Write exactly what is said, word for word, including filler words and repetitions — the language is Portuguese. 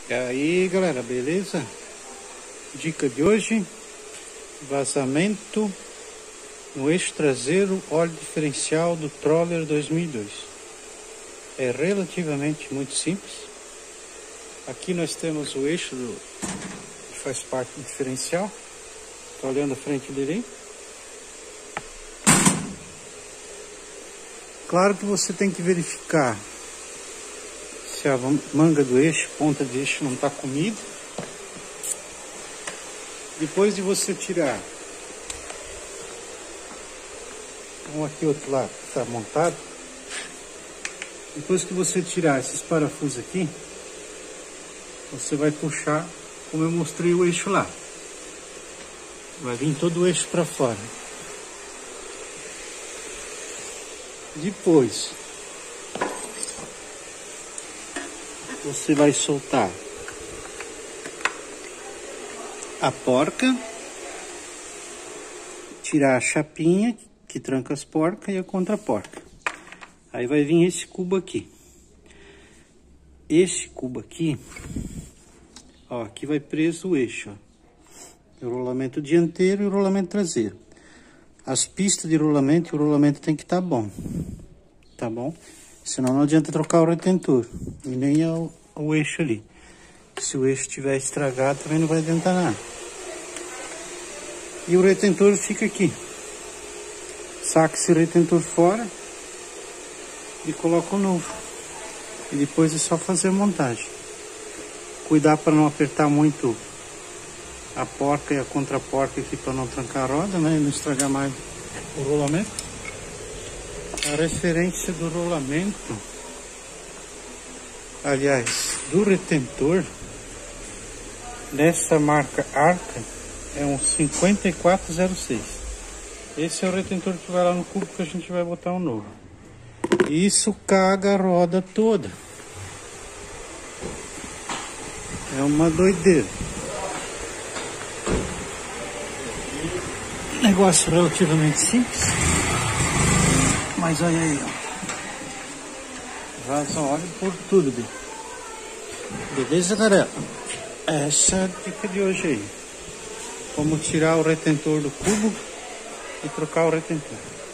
E aí galera, beleza? Dica de hoje: vazamento no eixo traseiro óleo diferencial do Troller dois mil e dois. É relativamente muito simples. Aqui nós temos o eixo do, que faz parte do diferencial. Estou olhando a frente dele aí. Claro que você tem que verificar se a manga do eixo, ponta de eixo não está comida. Depois de você tirar um aqui, outro lá que está montado, depois que você tirar esses parafusos aqui, você vai puxar como eu mostrei o eixo lá. Vai vir todo o eixo para fora. Depois você vai soltar a porca, tirar a chapinha que tranca as porcas e a contraporca. Aí vai vir esse cubo aqui. Esse cubo aqui, ó, aqui vai preso o eixo, ó. O rolamento dianteiro e o rolamento traseiro. As pistas de rolamento e o rolamento tem que estar bom, tá bom? Senão não adianta trocar o retentor e nem o, o eixo ali. Se o eixo estiver estragado, também não vai adiantar nada. E o retentor fica aqui. Saca esse retentor fora e coloca o novo. E depois é só fazer a montagem. Cuidar para não apertar muito a porca e a contraporca aqui para não trancar a roda, né? E não estragar mais o rolamento. A referência do rolamento, aliás, do retentor, dessa marca Arca, é um cinquenta e quatro zero seis. Esse é o retentor que vai lá no cubo que a gente vai botar um novo. Isso caga a roda toda. É uma doideira. Negócio relativamente simples. Mas olha aí, ó. Vaza óleo por tudo, bem. Beleza, galera? Essa é a dica de hoje aí. Como tirar o retentor do cubo e trocar o retentor.